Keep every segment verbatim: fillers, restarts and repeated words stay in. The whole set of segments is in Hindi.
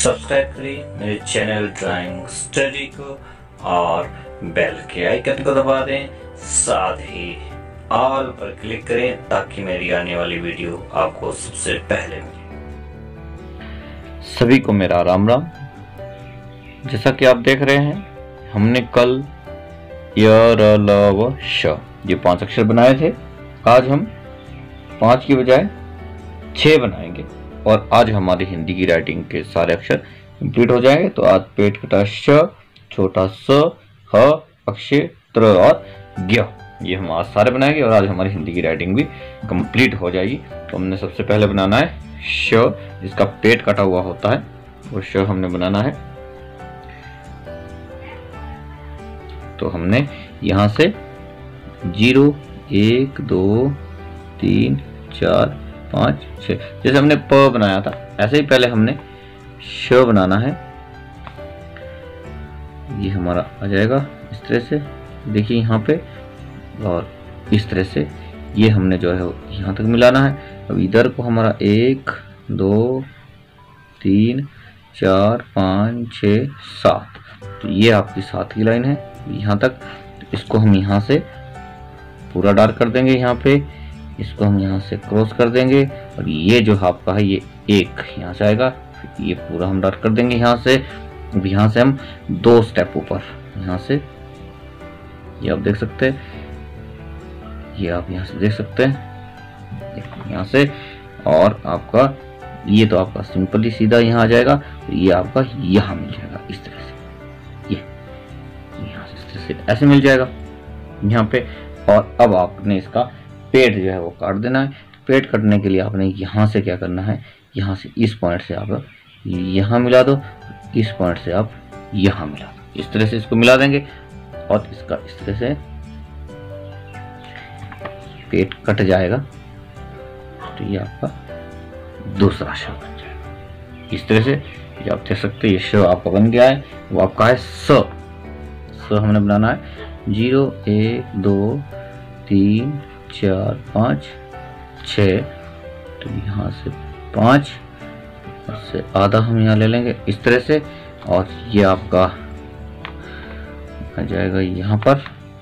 सब्सक्राइब करें मेरे चैनल ड्राइंग स्टडी को और बेल के आइकन को दबा दें, साथ ही ऑल पर क्लिक करें ताकि मेरी आने वाली वीडियो आपको सबसे पहले मिले। सभी को मेरा राम राम। जैसा कि आप देख रहे हैं, हमने कल य र ल व श ये पांच अक्षर बनाए थे। आज हम पांच की बजाय छह बनाएंगे और आज हमारी हिंदी की राइटिंग के सारे अक्षर कंप्लीट हो जाएंगे। तो आज पेट कटा श, छोटा स, ह, अक्षय त्र और ज्ञ, ये हम आज सारे बनाएंगे और आज हमारी हिंदी की राइटिंग भी कंप्लीट हो जाएगी। तो हमने सबसे पहले बनाना है श, जिसका पेट कटा हुआ होता है, वो श हमने बनाना है। तो हमने यहाँ से जीरो, एक, दो, तीन, चार, पाँच, छः, जैसे हमने प बनाया था ऐसे ही पहले हमने श बनाना है। ये हमारा आ जाएगा इस तरह से, देखिए यहाँ पे, और इस तरह से ये हमने जो है यहाँ तक मिलाना है। अब इधर को हमारा एक, दो, तीन, चार, पाँच, छः, सात, तो ये आपकी सात की लाइन है यहाँ तक। इसको हम यहाँ से पूरा डार्क कर देंगे, यहाँ पे इसको हम यहाँ से क्रॉस कर देंगे और ये जो आपका है ये एक यहाँ से आएगा, ये पूरा हम डार्क कर देंगे यहाँ से। अब यहाँ से हम दो स्टेप ऊपर, यहाँ से ये आप देख सकते हैं, ये आप यहाँ से देख सकते हैं यहाँ से, और आपका ये तो आपका सिंपली सीधा यहाँ आ जाएगा, तो ये आपका यहाँ मिल जाएगा इस तरह से, ये यहाँ से इस तरह से ऐसे मिल जाएगा यहाँ पे। और अब आपने इसका पेट जो है वो काट देना है। पेट काटने के लिए आपने यहाँ से क्या करना है, यहाँ से इस पॉइंट से आप यहाँ मिला दो, इस पॉइंट से आप यहाँ मिला दो, इस तरह से इसको मिला देंगे और इसका इस तरह से पेट कट जाएगा। तो ये आपका दूसरा श बन जाएगा इस तरह से। ये आप देख सकते हैं ये श आपका बन गया है, वो आपका है स। स हमने बनाना है जीरो, एक, दो, तीन, चार, पाँच, छः, तो यहाँ से पाँच, उससे आधा हम यहाँ ले लेंगे इस तरह से, और ये आपका आ जाएगा यहाँ पर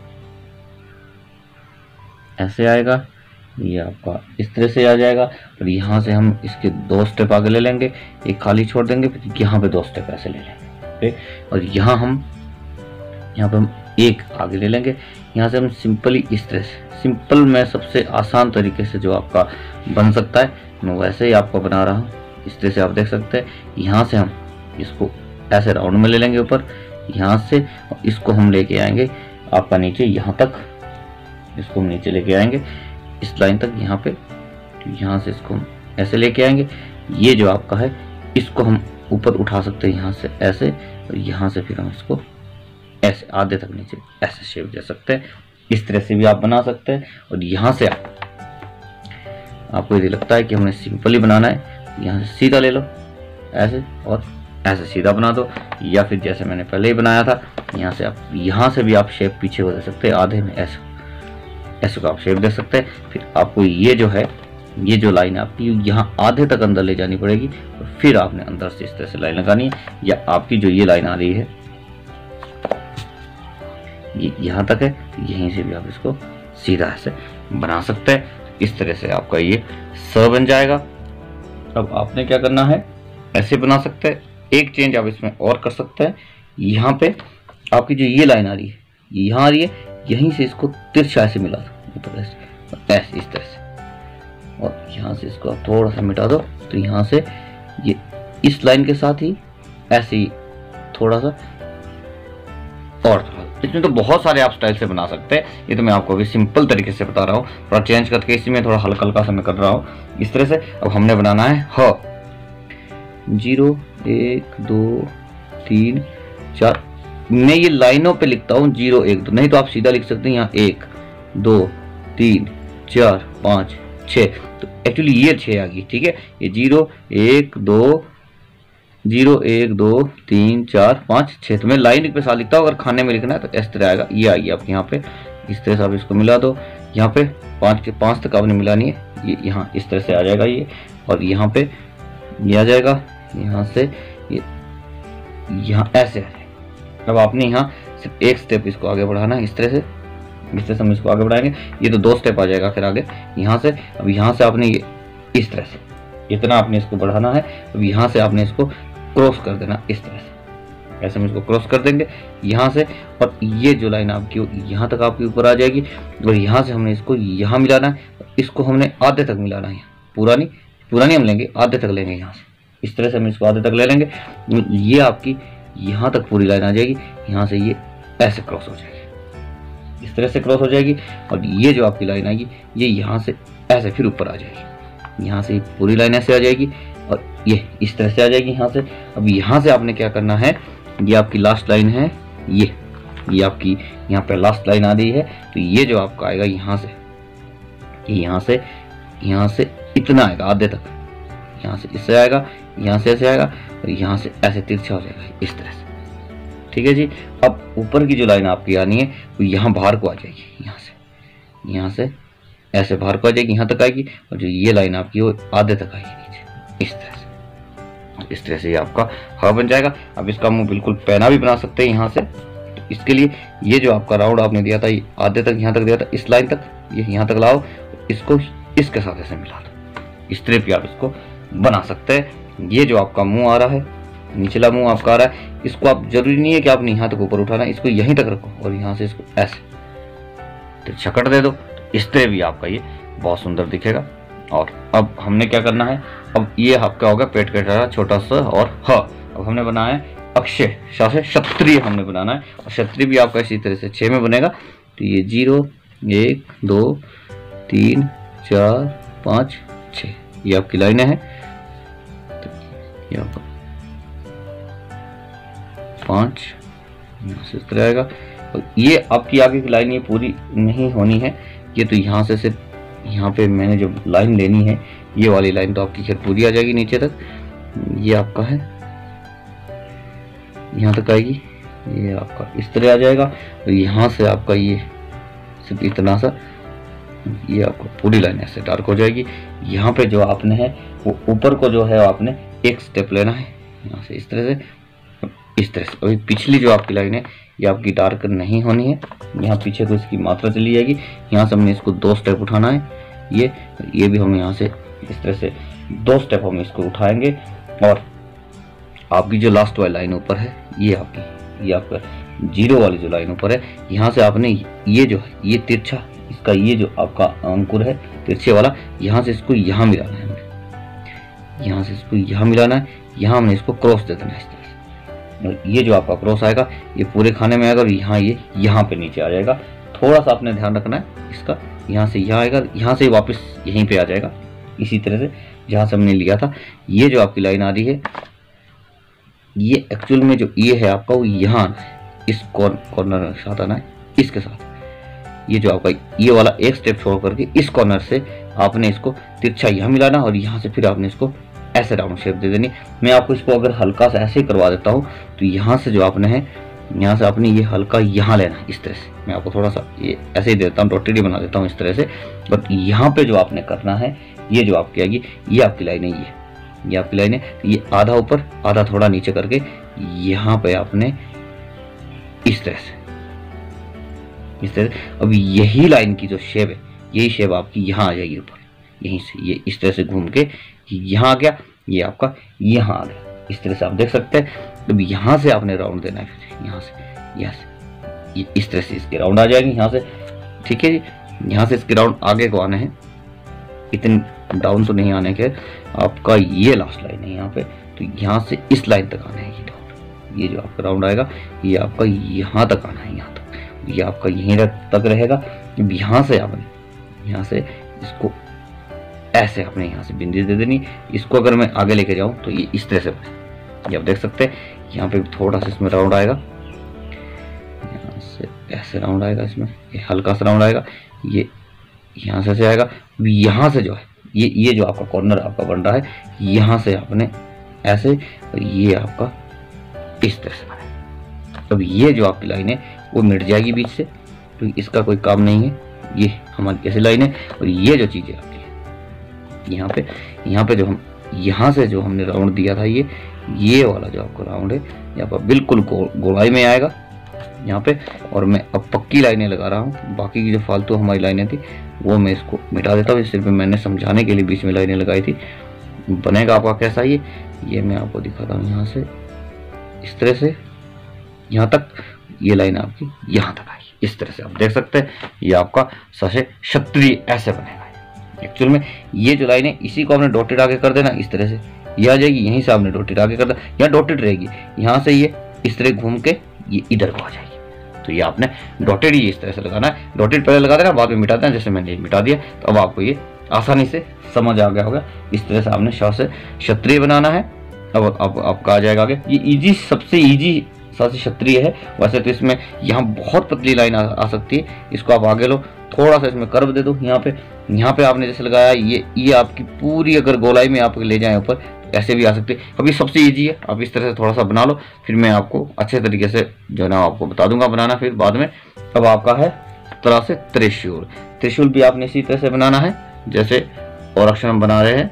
ऐसे आएगा, ये आपका इस तरह से आ जाएगा। और यहाँ से हम इसके दो स्टेप आगे ले लेंगे, एक खाली छोड़ देंगे, फिर यहाँ पे दो स्टेप ऐसे ले लेंगे। और यहाँ हम यहाँ पे हम एक आगे ले लेंगे। यहाँ से हम सिंपली इस तरह से, सिंपल में सबसे आसान तरीके से जो आपका बन सकता है मैं वैसे ही आपको बना रहा हूँ। इस तरह से आप देख सकते हैं, यहाँ से हम इसको ऐसे राउंड में ले लेंगे ऊपर यहाँ से, और इसको हम लेके आएंगे आपका नीचे यहाँ तक, इसको हम नीचे लेके आएंगे इस लाइन तक यहाँ पे। यहाँ से इसको हम ऐसे लेके आएंगे, ये जो आपका है इसको हम ऊपर उठा सकते हैं यहाँ से ऐसे, और यहाँ से फिर हम इसको ऐसे आधे तक नीचे ऐसे शेप दे सकते हैं। इस तरह से भी आप बना सकते हैं। और यहाँ से आप, आपको यदि लगता है कि हमें सिंपली बनाना है, यहाँ से सीधा ले लो ऐसे और ऐसे सीधा बना दो, या फिर जैसे मैंने पहले ही बनाया था यहाँ से आप, यहाँ से भी आप शेप पीछे हो दे सकते हैं आधे में, ऐसे ऐसे को आप शेप दे सकते हैं। फिर आपको ये जो है, ये जो लाइन आपकी यहाँ आधे तक अंदर ले जानी पड़ेगी, और फिर आपने अंदर से इस तरह से लाइन लगानी है। या आपकी जो ये लाइन आ रही है ये यहाँ तक है, तो यहीं से भी आप इसको सीधा ऐसे बना सकते हैं। इस तरह से आपका ये स बन जाएगा। अब आपने क्या करना है, ऐसे बना सकते हैं। एक चेंज आप इसमें और कर सकते हैं, यहाँ पे आपकी जो ये लाइन आ रही है ये यहाँ आ रही है, यहीं से इसको तिरछा ऐसे मिला दो ऊपर ऐसे ऐसे इस तरह से, और यहाँ से इसको आप थोड़ा सा मिटा दो, तो यहाँ से ये इस लाइन के साथ ही ऐसे ही थोड़ा सा और थोड़ा। इसमें तो बहुत सारे आप स्टाइल से बना सकते हैं, ये तो मैं आपको अभी सिंपल तरीके से बता रहा हूँ, थोड़ा चेंज करके इसी में थोड़ा हल्का हल्का सा मैं कर रहा हूँ इस तरह से। अब हमने बनाना है ह, जीरो, एक, दो, तीन, चार, मैं ये लाइनों पे लिखता हूँ जीरो, एक, दो, नहीं तो आप सीधा लिख सकते हैं यहाँ एक, दो, तीन, चार, पाँच, छः, तो एक्चुअली ये छः आ गई, ठीक है। ये जीरो, एक, दो, जीरो, एक, दो, तीन, चार, पाँच, छः, तो मैं लाइन पे साथ लिखता हूँ। अगर खाने में लिखना है तो इस तरह आएगा, ये आएगी आपके यहाँ पे इस तरह से। आप इसको मिला दो, यहाँ पे पाँच के पाँच तक आपने मिलानी है, ये यहाँ इस तरह से आ जाएगा ये, और यहाँ पे ये आ जाएगा, यहाँ से ये यहाँ ऐसे आ जाएगा। अब आपने यहाँ सिर्फ एक स्टेप इसको आगे बढ़ाना है, इस तरह से, इस तरह से हम इसको आगे बढ़ाएंगे। ये तो दो स्टेप आ जाएगा फिर आगे यहाँ से। अब यहाँ से आपने ये इस तरह से इतना आपने इसको बढ़ाना है। अब यहाँ से आपने इसको क्रॉस कर देना इस तरह से, ऐसे हम इसको क्रॉस कर देंगे यहाँ से। और ये जो लाइन आपकी यहाँ तक आपके ऊपर आ जाएगी और यहाँ से हमने इसको यहाँ मिलाना है। इसको हमने आधे तक मिलाना है, पूरा नहीं, पूरा नहीं हम लेंगे, आधे तक लेंगे यहाँ से। इस तरह से हम इसको आधे तक ले लेंगे। ये आपकी यहाँ तक पूरी लाइन आ जाएगी, यहाँ से ये ऐसे क्रॉस हो जाएगी, इस तरह से क्रॉस हो जाएगी। और ये जो आपकी लाइन आएगी ये यहाँ से ऐसे फिर ऊपर आ जाएगी, यहाँ से पूरी लाइन ऐसे आ जाएगी और ये इस तरह से आ जाएगी यहाँ से। अब यहाँ से आपने क्या करना है, ये आपकी लास्ट लाइन है, ये ये आपकी यहाँ पे लास्ट लाइन आ रही है। तो ये जो आपका आएगा यहाँ से, ये यहाँ से यहाँ से इतना आएगा आधे तक, यहाँ से इससे आएगा, यहाँ से ऐसे आएगा और यहाँ से ऐसे तिरछा हो जाएगा इस तरह से। ठीक है जी। अब ऊपर की जो लाइन आपकी आनी है वो यहाँ बाहर को आ जाएगी, यहाँ से यहाँ से ऐसे बाहर को आ जाएगी, यहाँ तक आएगी। और जो ये लाइन आपकी वो आधे तक आएगी नीचे, इस तरह से। इस तरह से ये आपका हवा बन जाएगा। अब इसका मुंह बिल्कुल पैना भी बना सकते हैं यहाँ से। तो इसके लिए ये जो आपका राउंड आपने दिया था, ये आधे तक यहाँ तक दिया था, इस लाइन तक ये यहाँ तक लाओ, इसको इसके साथ ऐसे मिला दो, इस तरह भी आप इसको बना सकते हैं। ये जो आपका मुंह आ रहा है, निचला मुंह आपका आ रहा है, इसको आप जरूरी नहीं है कि आपने यहाँ तक ऊपर उठाना, इसको यहीं तक रखो और यहाँ से इसको ऐसे तो छकट दे दो। इस तरह भी आपका ये बहुत सुंदर दिखेगा। और अब हमने क्या करना है, अब ये आपका होगा पेट का छोटा सा और ह। अब हमने बनाया है अक्षय शासे क्षत्रिय हमने बनाना है। और क्षत्रिय भी आपका इसी तरह से छः में बनेगा। तो ये जीरो, एक, दो, तीन, चार, पाँच, छः, ये आपकी लाइनें हैं। तो ये आपका पाँच यहाँ से इस तरह आएगा। और ये आपकी आगे की लाइन ये पूरी नहीं होनी है, ये तो यहाँ से सिर्फ यहाँ पे मैंने जो लाइन लेनी है ये वाली लाइन तो आपकी खैर पूरी आ जाएगी नीचे तक। ये आपका है यहाँ तक आएगी, ये आपका इस तरह आ जाएगा। और यहाँ से आपका ये सिर्फ इतना सा, ये आपको पूरी लाइन ऐसे डार्क हो जाएगी। यहाँ पे जो आपने है वो ऊपर को जो है आपने एक स्टेप लेना है यहाँ से इस तरह से, इस तरह से। अभी पिछली जो आपकी लाइन है ये आपकी डार्क नहीं होनी है, यहाँ पीछे को इसकी मात्रा चली जाएगी। यहाँ से हमने इसको दो स्टेप उठाना है, ये ये भी हम यहाँ से इस तरह से दो स्टेप हम इसको उठाएंगे। और आपकी जो लास्ट वाली लाइन ऊपर है ये आपकी, ये आपका जीरो वाली जो लाइन ऊपर है, यहाँ से आपने ये जो है ये तिरछा, इसका ये जो आपका अंकुर है तिरछे वाला, यहाँ से इसको यहाँ मिलाना है हमने, यहाँ से इसको यहाँ मिलाना है, यहाँ हमने इसको क्रॉस दे देना है इस तरह से। और ये जो आपका क्रॉस आएगा ये पूरे खाने में आएगा और यहाँ ये यहाँ पे नीचे आ जाएगा। थोड़ा सा आपने ध्यान रखना है इसका, यहाँ से यहाँ आएगा, यहाँ से वापस यहीं पे आ जाएगा इसी तरह से जहाँ से हमने लिया था। ये जो आपकी लाइन आ रही है ये एक्चुअल में जो ये है आपका वो यहाँ आना है, इस कॉर्नर के साथ आना है, इसके साथ। ये जो आपका ये वाला एक स्टेप छोड़ करके इस कॉर्नर से आपने इसको तिरछा यहाँ मिलाना और यहाँ से फिर आपने इसको ऐसे राउंड शेप दे देनी। मैं आपको इसको अगर हल्का सा ऐसे ही करवा देता हूँ तो यहाँ से जो आपने है यहाँ से आपने ये हल्का यहाँ लेना है इस तरह से। मैं आपको थोड़ा सा ये ऐसे ही देता हूँ, रोटेटी बना देता हूँ इस तरह से। बट यहाँ पे जो आपने करना है ये जो आपकी आएगी ये आपकी लाइन है, ये ये आपकी लाइन है। ये आधा ऊपर आधा थोड़ा नीचे करके यहाँ पे आपने इस तरह से इस तरह। अब यही लाइन की जो शेप है यही शेप आपकी यहाँ आ जाएगी ऊपर, यहीं से ये इस तरह से घूम के यहाँ आ गया, ये आपका यहाँ आ गया। इस तरह से आप देख सकते हैं। अब यहाँ से आपने राउंड देना है, फिर यहाँ से यहाँ से ये इस तरह से इसके राउंड आ जाएंगे यहाँ से। ठीक है जी, यहाँ से इसके राउंड आगे को आने हैं, इतने डाउन तो नहीं आने के। आपका ये लास्ट लाइन है यहाँ पे, तो यहाँ से इस लाइन तक आना है ये राउंड। ये जो आपका राउंड आएगा ये आपका यहाँ तक आना है, यहाँ तक, ये आपका यहीं तक रहेगा। यहाँ से आपने यहाँ से इसको ऐसे आपने यहाँ से बिंदी दे देनी। इसको अगर मैं आगे लेके जाऊँ तो ये इस तरह से बने, ये आप देख सकते हैं। यहाँ पे थोड़ा सा इसमें राउंड आएगा, यहाँ से ऐसे राउंड आएगा, इसमें ये हल्का सा राउंड आएगा, ये यहाँ से ऐसे आएगा। यहाँ से जो है ये ये जो आपका कॉर्नर आपका बन रहा है, यहाँ से आपने ऐसे और ये आपका इस तरह से बने। अब ये जो आपकी लाइन है वो मिट जाएगी बीच से, तो इसका कोई काम नहीं है। ये हमारी ऐसी लाइन है। और ये जो चीज़ है आपकी यहाँ पे यहाँ पे जो हम यहाँ से जो हमने राउंड दिया था ये ये वाला जो आपका राउंड है यहाँ पर बिल्कुल गो, गोलाई में आएगा यहाँ पे। और मैं अब पक्की लाइनें लगा रहा हूँ, बाकी की जो फालतू हमारी लाइनें थी वो मैं इसको मिटा देता हूँ। सिर्फ मैंने समझाने के लिए बीच में लाइनें लगाई थी। बनेगा आपका कैसा ये ये मैं आपको दिखाता हूँ। यहाँ से इस तरह से यहाँ तक ये लाइन आपकी यहाँ तक आई, इस तरह से आप देख सकते हैं ये आपका ससे क्षत्रिय ऐसे बनेगा। एक्चुअल में ये जो लाइन है इसी को आपने डॉटेड आगे कर देना, इस तरह से ये आ जाएगी। यहीं से आपने डॉटेड आगे कर देना, यहाँ डॉटेड रहेगी, यहाँ से ये इस तरह घूम के ये इधर को आ जाएगी। तो ये आपने डॉटेड ही इस तरह से लगाना है। डॉटेड पहले लगा देना, बाद में मिटा देना। जैसे मैंने मिटा दिया तो अब आपको ये आसानी से समझ आ गया होगा। इस तरह से आपने श से क्षत्रिय बनाना है। अब अब आपका आ जाएगा आगे। ये इजी, सबसे इजी सा से क्षत्रिय है। वैसे तो इसमें यहाँ बहुत पतली लाइन आ, आ सकती है। इसको आप आगे लो, थोड़ा सा इसमें कर्व दे दो। यहाँ पे यहाँ पे आपने जैसे लगाया ये ये आपकी पूरी अगर गोलाई में आप ले जाएं ऊपर ऐसे भी आ सकते हैं। अभी सबसे इजी है, आप इस तरह से थोड़ा सा बना लो, फिर मैं आपको अच्छे तरीके से जो है ना आपको बता दूंगा बनाना फिर बाद में। अब आपका है तरह से त्रिशूल। त्रिशूल भी आपने इसी तरह से बनाना है जैसे और अक्षर हम बना रहे हैं।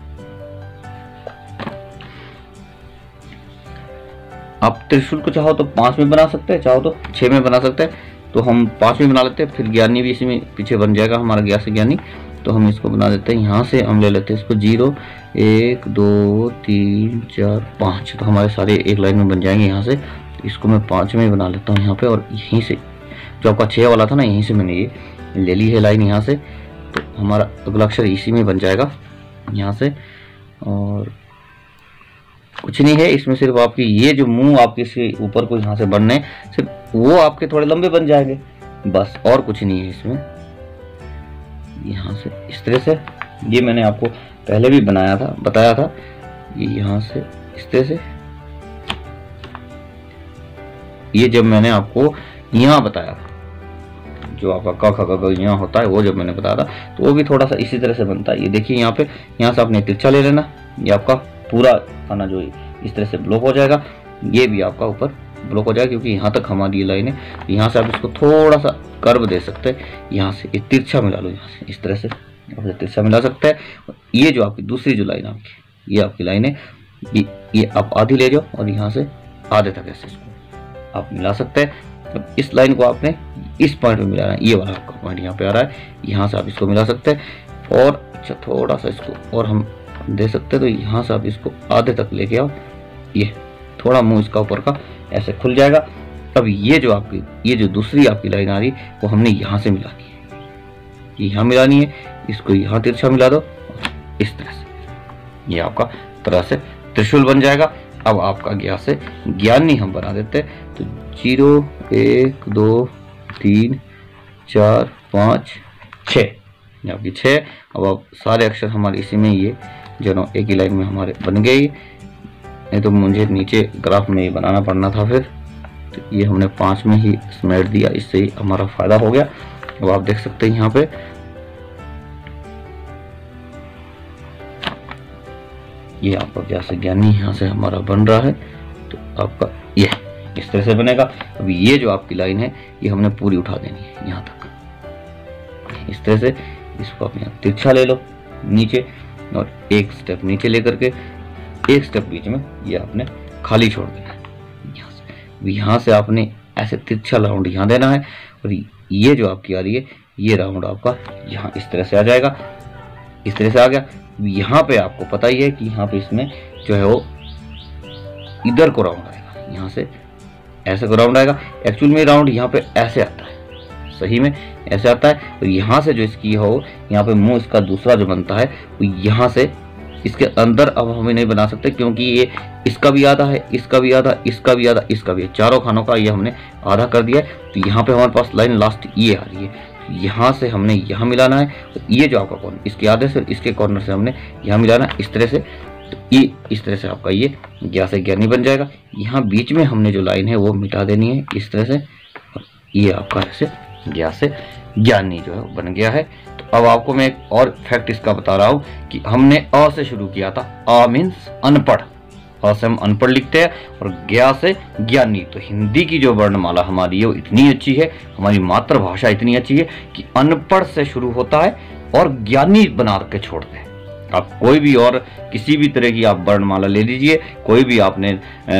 आप त्रिशूल को चाहो तो पांच में बना सकते हैं, चाहो तो छह में बना सकते हैं। तो हम पांच में बना लेते हैं, फिर ज्ञानी भी इसी में पीछे बन जाएगा हमारा ज्ञा से ज्ञानी। तो हम इसको बना देते हैं, यहाँ से हम ले लेते हैं इसको जीरो, एक दो तीन चार पाँच। तो हमारे सारे एक लाइन में बन जाएंगे यहाँ से। तो इसको मैं पाँच में बना लेता हूँ यहाँ पे। और यहीं से जो आपका छः वाला था ना, यहीं से मैंने ये ले ली है लाइन यहाँ से। तो हमारा अगला अक्षर इसी में बन जाएगा यहाँ से। और कुछ नहीं है इसमें, सिर्फ आपकी ये जो मुंह आपके से ऊपर को यहाँ से बनने, सिर्फ वो आपके थोड़े लंबे बन जाएंगे बस, और कुछ नहीं है इसमें। यहाँ से इस तरह से ये मैंने आपको पहले भी बनाया था, बताया था। ये यहाँ से इस तरह से, ये जब मैंने आपको यहाँ बताया था, जो आपका क ख ग यहाँ होता है, वो जब मैंने बताया था तो वो भी थोड़ा सा इसी तरह से बनता है। ये देखिए यहाँ पे, यहाँ से आपने तिरछा ले लेना, ये आपका पूरा खाना जो इस तरह से ब्लॉक हो जाएगा। ये भी आपका ऊपर ब्लॉक हो जाएगा क्योंकि यहाँ तक हमारी ये लाइन है। यहाँ से आप इसको थोड़ा सा कर्व दे सकते हैं, यहाँ से एक तिरछा मिला लो, यहाँ से इस तरह से आप तिरछा मिला सकते हैं। ये जो आपकी दूसरी जो लाइन आपकी, ये आपकी लाइन है, ये ये आप आधी ले जाओ और यहाँ से आधे तक ऐसे इसको आप मिला सकते हैं। अब इस लाइन को आपने इस पॉइंट में मिलाना है, ये वाला आपका पॉइंट यहाँ पे आ रहा है, यहाँ से आप इसको मिला सकते हैं। और अच्छा थोड़ा सा इसको और हम दे सकते हैं, तो यहाँ से आप इसको आधे तक लेके आओ, ये थोड़ा मुंह इसका ऊपर का ऐसे खुल जाएगा। अब ये जो आपकी ये जो दूसरी आपकी लाइन आ रही वो हमने यहाँ से मिलानी है, ये यहाँ मिलानी है, इसको यहाँ तिरछा मिला दो इस तरह से, ये आपका तरह से त्रिशूल बन जाएगा। अब आपका ज्ञा से ज्ञानी हम बना देते हैं। तो जीरो, एक दो तीन चार पाँच छः, आपकी छः। अब आप सारे अक्षर हमारे इसी में ये जो एक ही लाइन में हमारे बन गए। नहीं तो मुझे नीचे ग्राफ में ये बनाना पड़ना था फिर, तो ये हमने पाँच में ही समेट दिया, इससे ही हमारा फायदा हो गया। अब आप देख सकते हैं यहाँ पे ये आपका जैसे ज्ञानी यहाँ से हमारा बन रहा है, तो आपका ये इस तरह से बनेगा। अब ये जो आपकी लाइन है ये हमने पूरी उठा देनी है यहाँ तक, इस तरह से। इसको आप यहाँ तिरछा ले लो नीचे, और एक स्टेप नीचे लेकर के एक स्टेप बीच में ये आपने खाली छोड़ देना है यहाँ से। यहाँ से आपने ऐसे तिरछा राउंड यहाँ देना है, और ये जो आपकी आ रही है ये राउंड आपका यहाँ इस तरह से आ जाएगा, इस तरह से आ गया। यहाँ पे आपको पता ही है कि यहाँ पे इसमें जो है वो इधर को राउंड आएगा, यहाँ से ऐसे को राउंड आएगा। एक्चुअल में राउंड यहाँ पे ऐसे आता है, सही में ऐसे आता है। और यहाँ से जो इसकी हो यहाँ पे मुंह इसका दूसरा जो बनता है वो यहाँ से इसके अंदर अब हमें नहीं बना सकते, क्योंकि ये इसका भी आधा है, इसका भी आधा, इसका भी आधा, इसका भी, चारों खानों का ये हमने आधा कर दिया है। तो यहाँ पे हमारे पास लाइन लास्ट ये आ रही है, यहाँ से हमने यहाँ मिलाना है। तो ये जो आपका कॉर्नर इसके आधे से इसके कॉर्नर से हमने यहाँ मिलाना है इस तरह से। तो ये इस तरह से आपका ये ज्ञा से ज्ञानी बन जाएगा। यहाँ बीच में हमने जो लाइन है वो मिटा देनी है इस तरह से, और ये आपका ऐसे ज्ञा से ज्ञानी जो है बन गया है। तो अब आपको मैं एक और फैक्ट इसका बता रहा हूँ कि हमने अ से शुरू किया था, अ मीन्स अनपढ़, अ से हम अनपढ़ लिखते हैं, और ज्ञा से ज्ञानी। तो हिंदी की जो वर्णमाला हमारी है वो इतनी अच्छी है, हमारी मातृभाषा इतनी अच्छी है कि अनपढ़ से शुरू होता है और ज्ञानी बना के छोड़ते हैं। आप कोई भी और किसी भी तरह की आप वर्णमाला ले लीजिए, कोई भी आपने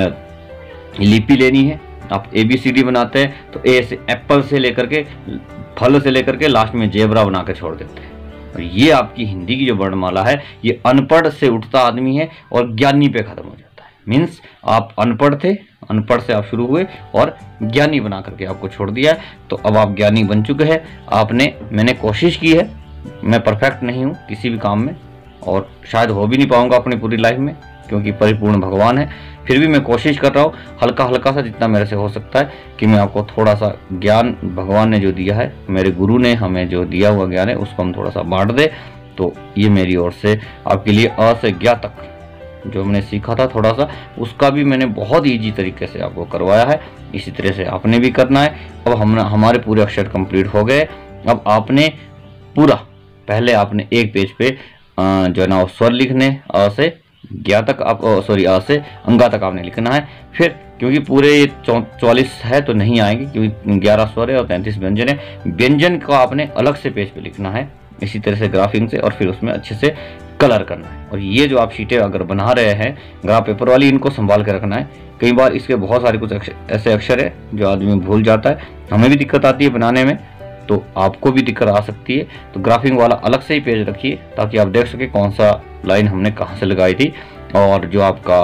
लिपि लेनी है, आप ए बी सी डी बनाते हैं तो ए से एप्पल से लेकर के फल से लेकर के लास्ट में जेबरा बना के छोड़ देते हैं। और ये आपकी हिंदी की जो वर्णमाला है ये अनपढ़ से उठता आदमी है और ज्ञानी पे खत्म हो जाता है। मीन्स आप अनपढ़ थे, अनपढ़ से आप शुरू हुए और ज्ञानी बना करके आपको छोड़ दिया है, तो अब आप ज्ञानी बन चुके हैं। आपने मैंने कोशिश की है, मैं परफेक्ट नहीं हूँ किसी भी काम में और शायद हो भी नहीं पाऊंगा अपनी पूरी लाइफ में, क्योंकि परिपूर्ण भगवान है। फिर भी मैं कोशिश कर रहा हूँ हल्का हल्का सा जितना मेरे से हो सकता है कि मैं आपको थोड़ा सा ज्ञान भगवान ने जो दिया है, मेरे गुरु ने हमें जो दिया हुआ ज्ञान है उसको हम थोड़ा सा बांट दे। तो ये मेरी ओर से आपके लिए अ से ज्ञा तक जो मैंने सीखा था थोड़ा सा, उसका भी मैंने बहुत ईजी तरीके से आपको करवाया है। इसी तरह से आपने भी करना है। अब हम हमारे पूरे अक्षर कंप्लीट हो गए। अब आपने पूरा पहले आपने एक पेज पे जो है ना स्वर लिखने, अ से ज्ञा तक आप सॉरी अ से अंगा तक आपने लिखना है। फिर क्योंकि पूरे चौवालीस है तो नहीं आएंगे, क्योंकि ग्यारह स्वर है और तैंतीस व्यंजन है। व्यंजन को आपने अलग से पेज पे लिखना है इसी तरह से ग्राफिंग से, और फिर उसमें अच्छे से कलर करना है। और ये जो आप शीटें अगर बना रहे हैं ग्राफ पेपर वाली, इनको संभाल के रखना है। कई बार इसके बहुत सारे कुछ ऐसे अक्षर है जो आदमी भूल जाता है, हमें भी दिक्कत आती है बनाने में, तो आपको भी दिक्कत आ सकती है। तो ग्राफिंग वाला अलग से ही पेज रखिए ताकि आप देख सके कौन सा लाइन हमने कहाँ से लगाई थी। और जो आपका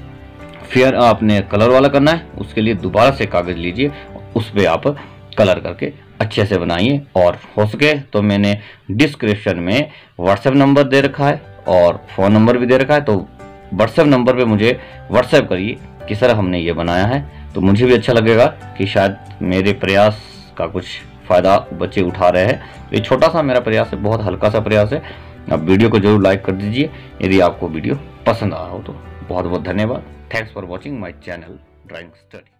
फेयर आपने कलर वाला करना है उसके लिए दोबारा से कागज लीजिए, उस पर आप कलर करके अच्छे से बनाइए। और हो सके तो मैंने डिस्क्रिप्शन में व्हाट्सएप नंबर दे रखा है और फ़ोन नंबर भी दे रखा है, तो व्हाट्सएप नंबर पे मुझे व्हाट्सएप करिए कि सर हमने ये बनाया है, तो मुझे भी अच्छा लगेगा कि शायद मेरे प्रयास का कुछ फ़ायदा बच्चे उठा रहे हैं। ये छोटा सा मेरा प्रयास है, बहुत हल्का सा प्रयास है। आप वीडियो को जरूर लाइक कर दीजिए यदि आपको वीडियो पसंद आया हो तो। बहुत बहुत धन्यवाद। Thanks for watching my channel drawing study.